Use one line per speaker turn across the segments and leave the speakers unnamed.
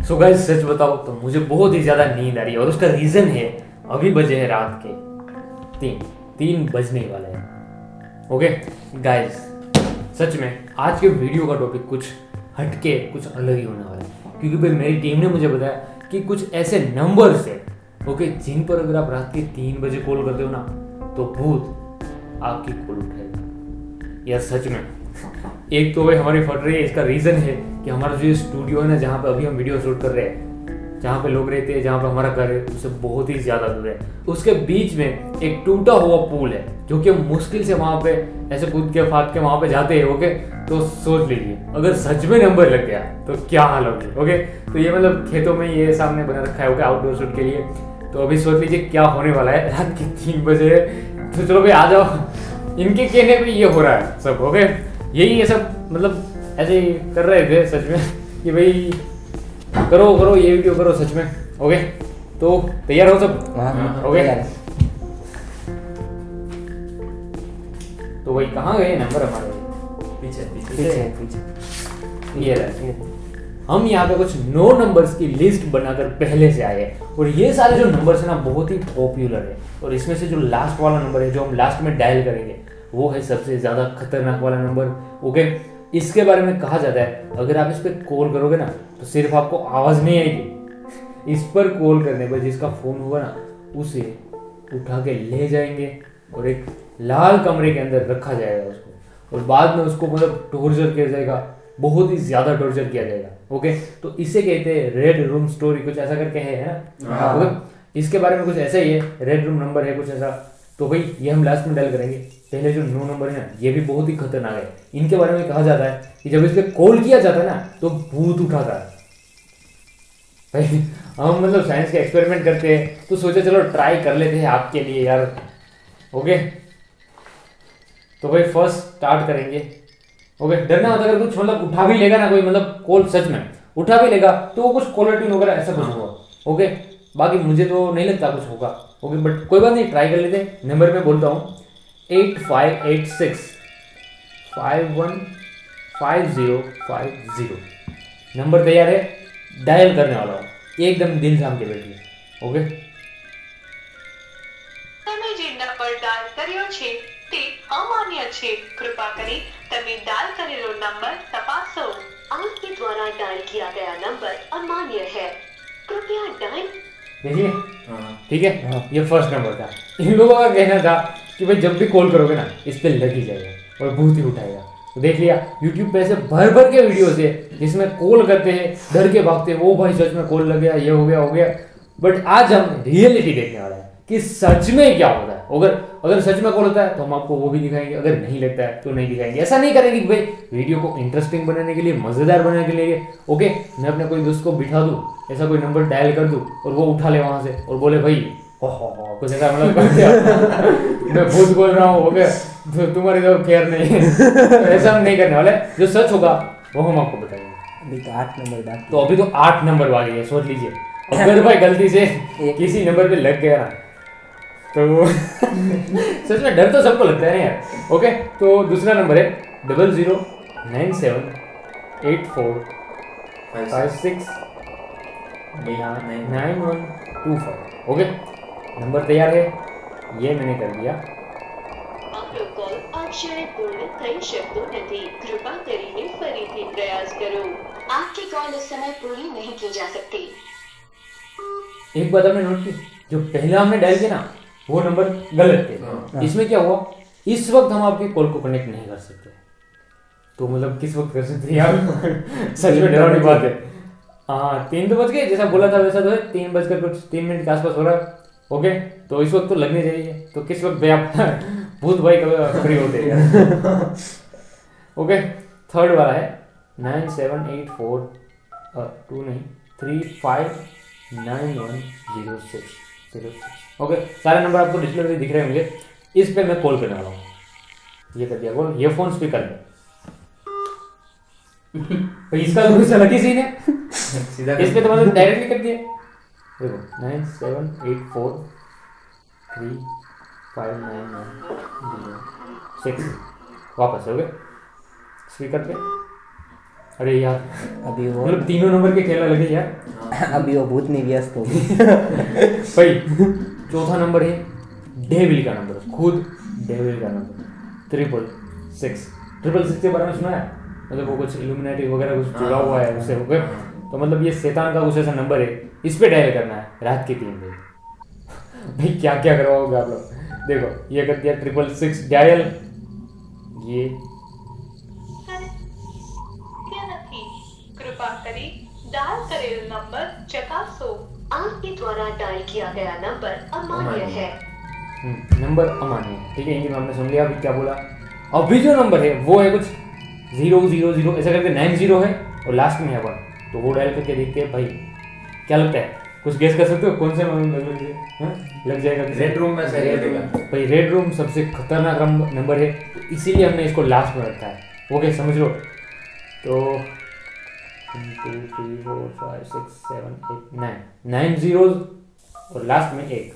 So guys सच बताओ तो मुझे बहुत ही ज्यादा नींद आ रही है और उसका रीजन है अभी बजे हैं रात के 3 बजने वाले हैं। ओके गाइस, सच में आज के वीडियो का टॉपिक कुछ हटके कुछ अलग ही होने वाला है, क्योंकि भाई मेरी टीम ने मुझे बताया कि कुछ ऐसे नंबर्स है ओके जिन पर अगर आप रात के 3 बजे कॉल करते हो ना तो भूत आपकी कॉल उठाएगा। यार सच में एक तो भाई हमारी फट रही है, इसका रीजन है कि हमारा जो स्टूडियो है ना, जहाँ पे अभी हम वीडियो शूट कर रहे हैं, जहाँ पे लोग रहते हैं, जहाँ पे हमारा घर है, उससे बहुत ही ज्यादा दूर है। उसके बीच में एक टूटा हुआ पुल है जो कि हम मुश्किल से वहां पे ऐसे कूद के फाद के वहां पे जाते हैं। ओके तो सोच लीजिए अगर सच में नंबर लग गया तो क्या हाल होगी। ओके तो ये मतलब खेतों में ये सामने बना रखा है ओके आउटडोर शूट के लिए। तो अभी सोच लीजिए क्या होने वाला है, रात के 3 बजे। तो चलो भाई आ जाओ, इनके कहने पे ये हो रहा है सब। ओके यही ये सब मतलब ऐसे ही कर रहे थे सच में कि भाई करो करो ये वीडियो करो सच में। ओके तो तैयार हो सब? ओके तो भाई कहाँ गए नंबर हमारे? पीछे पीछे पीछे ये रहे। हम यहाँ पे कुछ 9 नंबर्स की लिस्ट बनाकर पहले से आए हैं और ये सारे जो नंबर्स है ना बहुत ही पॉपुलर है। और इसमें से जो लास्ट वाला नंबर है जो हम लास्ट में डायल करेंगे वो है सबसे ज्यादा खतरनाक वाला नंबर। ओके इसके बारे में कहा जाता है अगर आप इस पर कॉल करोगे ना तो सिर्फ आपको आवाज नहीं आएगी, इस पर कॉल करने पर जिसका फोन होगा ना उसे उठा के ले जाएंगे और एक लाल कमरे के अंदर रखा जाएगा उसको, और बाद में उसको मतलब टॉर्चर किया जाएगा, बहुत ही ज्यादा टॉर्चर किया जाएगा। ओके तो इसे कहते हैं रेड रूम स्टोरी, कुछ ऐसा करके है ना। ओके इसके बारे में कुछ ऐसा ही है, रेड रूम नंबर है कुछ ऐसा। तो भाई ये हम लास्ट में डायल करेंगे। पहले जो 9 नंबर है ना ये भी बहुत ही खतरनाक है। इनके बारे में कहा जाता है कि जब इस पे कॉल किया जाता है ना तो भूत उठाता है। भाई हम मतलब साइंस के एक्सपेरिमेंट करते हैं तो सोचे चलो ट्राई कर लेते हैं आपके लिए यार। ओके तो भाई फर्स्ट स्टार्ट करेंगे। ओके डरना मत, अगर कुछ मतलब उठा भी लेगा ना कोई, मतलब कॉल सच में उठा भी लेगा तो वो कुछ कॉलर ट्यून वगैरह ऐसा कुछ होगा। ओके बाकी मुझे तो नहीं लगता कुछ होगा। ओके बट कोई बात नहीं, ट्राई कर लेते हैं। नंबर में बोलता हूँ 8586 515050। नंबर तैयार है, डायल करने वाला हूँ, एकदम दिल थाम के बैठिए। ओके
તમે જે નંબર ડાયલ કર્યો છે તે અમાન્ય છે, કૃપા કરી તમે ડાયલ કરેલો નંબર તપાસો। आपके द्वारा डायल किया गया नंबर अमान्य है, कृपया डायल।
देखिए ठीक है ये फर्स्ट नंबर था। इन लोगों का कहना था कि भाई जब भी कॉल करोगे ना इस पे लग ही जाएगा और भूत ही उठाएगा। तो देख लिया यूट्यूब पे ऐसे भर भर के वीडियोस है जिसमें कॉल करते हैं डर के भागते हैं, ओ भाई सच में कॉल लग गया, ये हो गया। बट आज हम रियलिटी देखने वाला है कि सच में क्या होता है। अगर सच में कॉल होता है तो हम आपको वो भी दिखाएंगे, अगर नहीं लगता है तो नहीं दिखाएंगे। ऐसा नहीं करेंगे कि भाई वीडियो को इंटरेस्टिंग बनाने के लिए, मजेदार बनाने के लिए ओके मैं अपने कोई दोस्त को बिठा दूं, ऐसा कोई नंबर डायल कर दूं और वो उठा ले वहां से और बोले भाई हो कुछ ऐसा मतलब मैं भूत बोल रहा हूँ ओके तो तुम्हारी तो खैर नहीं है। तो ऐसा हम नहीं करने वाले, जो सच होगा वो हम आपको बताएंगे।
अभी तो 8 नंबर बाकी।
तो अभी तो 8 नंबर बाकी है, सोच लीजिए अगर भाई गलती से किसी नंबर पे लग गया ना तो सच में डर तो सबको लगता है ना यार। ओके तो दूसरा नंबर है 009784569125। ओके नंबर तैयार है, ये मैंने कर दिया।
आपનો કોલ અક્ષરે પૂર્ણ થઈ શકતો નથી, કૃપા કરીને ફરીથી પ્રયાસ કરો। आपकी कॉल इस समय पूरी नहीं की जा सकती।
एक बात आपने नोट की, जो पहले हमने डायल किया ना वो नंबर गलत थे। इसमें क्या हुआ, इस वक्त हम आपकी कॉल को कनेक्ट नहीं कर सकते। तो मतलब किस वक्त कर सकते हैं यार? सच में डरावनी बात है। हाँ 3 तो बज गए, जैसा बोला था वैसा तो है, 3 बजकर कुछ 3 मिनट के आसपास हो रहा है। ओके तो इस वक्त तो लगने चाहिए, तो किस वक्त भाई आप भूत भाई कभी फ्री होते हैं। ओके थर्ड वाला है 9784 2 नहीं 35910606। ओके सारे नंबर आपको डिस्प्ले पे दिख रहे हैं मुझे, इस पे मैं कॉल करने वाला हूँ। ये कर दिया कॉल, ये फोन स्पीकर में। तो इसका तो कुछ अलग ही सीन है, सीधा इस पे तो मतलब डायरेक्टली कर दिया। देखो 9784359106 वापस हो गए स्पीकर पे। अरे यार
अभी वो
मतलब तीनों नंबर के खेलने लगे यार।
अभी वो भूत नहीं व्यस्त हो गई।
भाई चौथा नंबर है डेविल का नंबर, खुद डेविल का नंबर 666। 666 के बारे में सुना है? मतलब वो कुछ इल्यूमिनेटी वगैरह कुछ जुड़ा हुआ है उससे हो गए। तो मतलब ये शैतान का कुछ ऐसा नंबर है, इस पे डायल करना है रात के 3 बजे। भाई क्या क्या करवाओगे आप लोग। देखो ये कर दिया 666 डायल, ये
कृपा करी डायल करेल नंबर चकासो। आपके द्वारा डायल किया गया नंबर अमान्य है।
नंबर अमान्य है, ठीक है। इनके हमने सुन लिया। अभी क्या बोला? अभी जो नंबर है वो है कुछ 000 ऐसा करके 90 है और लास्ट में है 1। तो वो डायल करके देखते हैं भाई क्या लगता है, कुछ गेस कर सकते हो कौन से लग जाएगा?
रेड रूम में से रहेगा
भाई। रेड रूम सबसे खतरनाक नंबर है, तो इसीलिए हमने इसको लास्ट में रखा है। ओके समझ लो। तो 1 2 3 4 5 6 7 8 9 zeros और लास्ट में 1।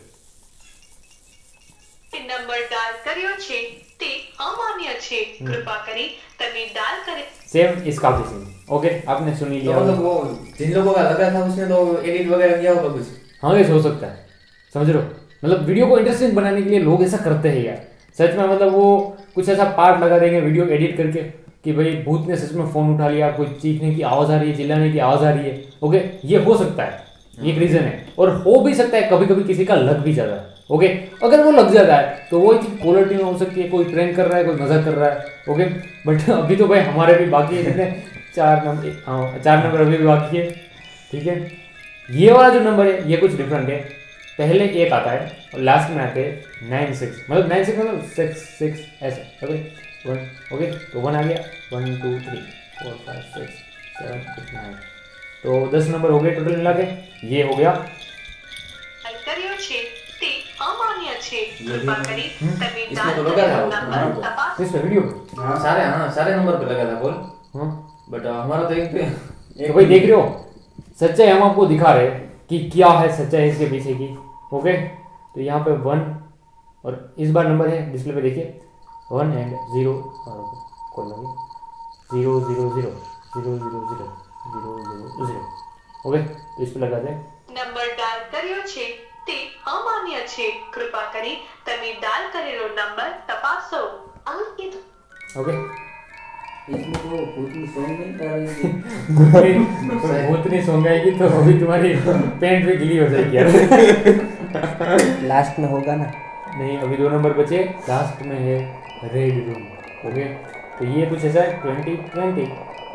નંબર ડાયલ કર્યો છે તે અમાન્ય છે, કૃપા કરી તમે ડાયલ કરે।
सेम इसका भी सेम। ओके आपने सुन ही
तो
लिया।
मतलब वो जिन लोगों का लगा था उसमें तो एडिट वगैरह किया होगा कुछ।
हाँ ये हो सकता है, समझ रहे हो। मतलब वीडियो को इंटरेस्टिंग बनाने के लिए लोग ऐसा करते हैं यार, सच में। मतलब वो कुछ ऐसा पार्ट लगा देंगे वीडियो एडिट करके कि भाई भूत ने सच में फोन उठा लिया, कोई चीखने की आवाज आ रही है, चिल्लाने की आवाज आ रही है। ओके ये हो सकता है, एक रीजन है। और हो भी सकता है कभी कभी किसी का लग भी जाता है। ओके अगर वो लग जाता है तो वो एक क्वालिटी में हो सकती है, कोई ट्रेन कर रहा है, कोई मजाक कर रहा है। ओके बट अभी तो भाई हमारे भी बाकी है कितने 4 नंबर। हाँ 4 नंबर अभी भी बाकी है, ठीक है। ये वाला जो नंबर है ये कुछ डिफरेंट है। पहले 1 आता है और लास्ट में आते हैं 96। मतलब 96 मतलब 6 ऐसे। ओके 1 ओके तो 1 आ गया। 1 2 3 4 5 6 7 8 9 तो 10 नंबर हो गए टोटल मिला के। ये हो गया
ડાયલ કર્યો છે તે અમાન્ય છે, કૃપા કરી તમે
इसमें
ડાયલ
तो लगा
કરેલો
था
નંબર તપાસો।
इस पे वीडियो।
हाँ सारे नंबर पे लगा था कॉल।
हाँ
बट हमारा तो एक पे
तो भाई देख रहे हो, सच्चाई हम आपको दिखा रहे हैं कि क्या है सच्चाई इसके पीछे की। ओके तो यहाँ पे 1 और इस बार नंबर है डिस्प्ले पे देखिए 1 एंड 0 कॉल लगे 0 0 0 0 0 0 0 0 0। ओके तो इस पे लगा दें।
નંબર ડાયલ કર્યો છે તે અમાન્ય છે, કૃપા કરી તમે ડાયલ કરેલો નંબર તપાસો। आपके
ओके
इसमें तो भूतनी सॉन्ग नहीं कर रही थी।
भूतनी सो जाएगी तो अभी तुम्हारी पेंट भी गिली हो जाएगी यार।
लास्ट में होगा ना।
नहीं अभी 2 नंबर बचे, लास्ट में है रेड रूम। ओके तो ये कुछ ऐसा है 2020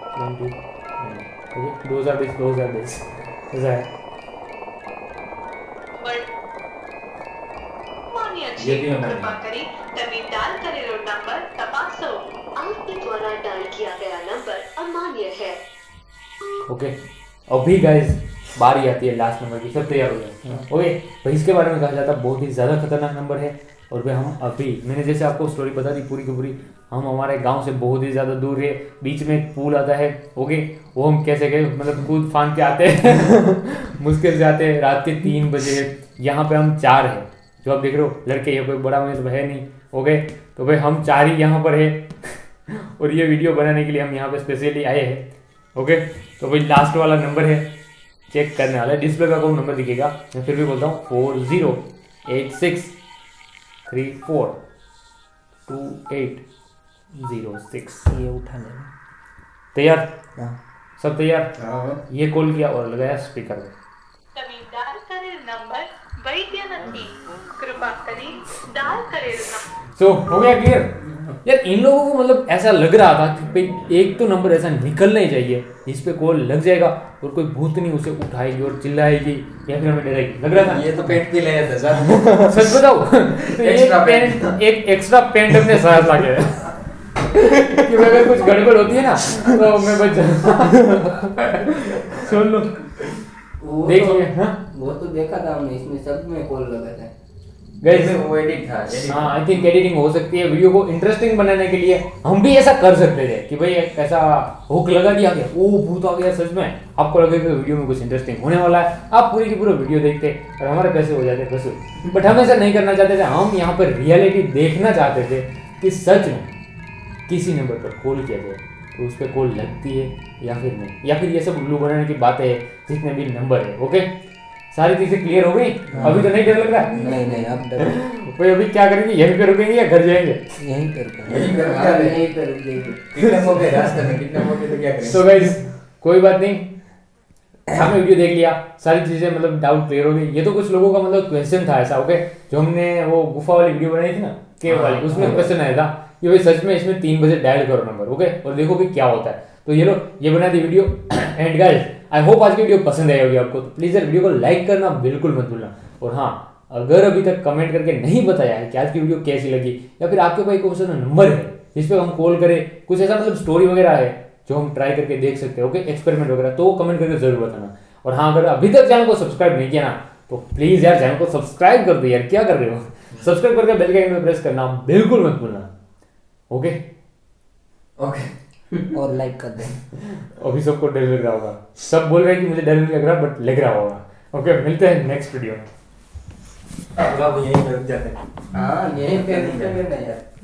ओके 2020 ऐसा है।
અમાન્ય છે,
ये भी हमारे
કૃપા કરી તમે ડાયલ કરેલો નંબર તપાસો। आपके द्वारा डायल किया गया नंबर अमान्य है।
ओके अभी गाइस बारी आती है लास्ट नंबर की। सब तैयार हो गए? ओके भाई इसके बारे में कहा जाता है बहुत ही ज़्यादा खतरनाक नंबर है। और भाई हम अभी मैंने जैसे आपको स्टोरी बता दी पूरी की पूरी, हम हमारे गांव से बहुत ही ज़्यादा दूर है, बीच में एक पुल आता है। ओके वो हम कैसे गए, मतलब कूद फान के आते हैं मुश्किल से आते हैं। रात के 3 बजे यहाँ पे हम 4 हैं, जो आप देख रहे हो लड़के, ये कोई बड़ा मुझे तो है नहीं। ओके तो भाई हम 4 ही यहाँ पर है और ये वीडियो बनाने के लिए हम यहाँ पे स्पेशली आए हैं। ओके तो भाई लास्ट वाला नंबर है, चेक करने वाला है। डिस्प्ले का कोई नंबर दिखेगा, मैं फिर भी बोलता हूँ 4086342806।
ये उठा लेना।
तैयार?
हाँ
सब तैयार?
हाँ
ये कॉल किया और लगाया स्पीकर में।
તમે ડાયલ કરેલ નંબર વૈદ્ય નથી, કૃપા કરી ડાયલ કરેલ નંબર।
सो हो गया क्लियर? यार इन लोगों को मतलब ऐसा लग रहा था कि भाई एक तो नंबर ऐसा निकलना ही चाहिए इस पे कॉल लग जाएगा और कोई भूत नहीं उसे उठाएगी और चिल्लाएगी या फिर हमें डराएगी, लग रहा था।
ये तो पेंट भी ले था सर।
सच बताओ तो
Extra
पेंट एक एक्स्ट्रा पेंट अपने साथ लाके कि अगर कुछ गड़बड़ होती है ना तो मैं बच जाऊँ। सुन लो देखिए। हाँ
वो तो देखा था हमने, इसमें सब में कॉल लगा था।
गाइस
वो एडिट था
हाँ आई थिंक एडिटिंग हो सकती है वीडियो को इंटरेस्टिंग बनाने के लिए। हम भी ऐसा कर सकते थे कि भाई ऐसा हुक लगा दिया गया, ओ भूत आ गया सच में, आपको लगेगा वीडियो में कुछ इंटरेस्टिंग होने वाला है, आप पूरी की पूरी वीडियो देखते और हमारे पैसे हो जाते वसूल। बट हम ऐसा नहीं करना चाहते थे, हम यहाँ पर रियलिटी देखना चाहते थे कि सच में किसी नंबर पर कॉल किया जाए तो तो उस पर कॉल लगती है या फिर नहीं, या फिर ये सब उल्लू बनाने की बातें है जितने भी नंबर है। ओके, सारी चीजें क्लियर हो गई? अभी तो नहीं डर लग रहा?
नहीं अब डर
भाई अभी क्या करेंगे, यहीं पे रुकेंगे या घर जाएंगे?
यहीं पर
किडनैप हो गए रास्ते में, किडनैप हो गए तो क्या करें?
तो गाइस कोई बात नहीं, हमने वीडियो देख लिया, सारी चीजें मतलब डाउट क्लियर हो गई। ये तो कुछ लोगों का मतलब क्वेश्चन था ऐसा, ओके, जो हमने वो गुफा वाली वीडियो बनाई थी ना, केव वाली, उसमें क्वेश्चन आया था कि भाई सच में इसमें 3 बजे डायल करो नंबर, ओके, और देखो कि क्या होता है। तो ये लो, ये बना दी video. And guys I hope आज की वीडियो पसंद आई होगी आपको, तो प्लीज यार वीडियो को लाइक करना बिल्कुल मत भूलना। और हाँ, अगर अभी तक कमेंट करके नहीं बताया है कि आज की वीडियो कैसी लगी, या फिर आपके पास कोई सा नंबर है जिस पे हम कॉल करें, कुछ ऐसा मतलब स्टोरी वगैरह है जो हम ट्राई करके देख सकते हैं, ओके, एक्सपेरिमेंट वगैरह, तो कमेंट करके जरूर बताना। और हाँ, अगर अभी तक चैनल को सब्सक्राइब नहीं किया ना, तो प्लीज यार चैनल को सब्सक्राइब कर दो यार, क्या कर रहे हो? सब्सक्राइब करके बेल के आइकन पे प्रेस करना बिल्कुल मत भूलना। ओके
और लाइक कर दे।
अभी सबको डर लग रहा होगा, सब बोल रहे हैं कि मुझे डर नहीं लग रहा, बट लग रहा होगा। ओके, मिलते हैं नेक्स्ट वीडियो में।
अब यहीं पे रुक जाते हैं।
हाँ यहीं पे यार।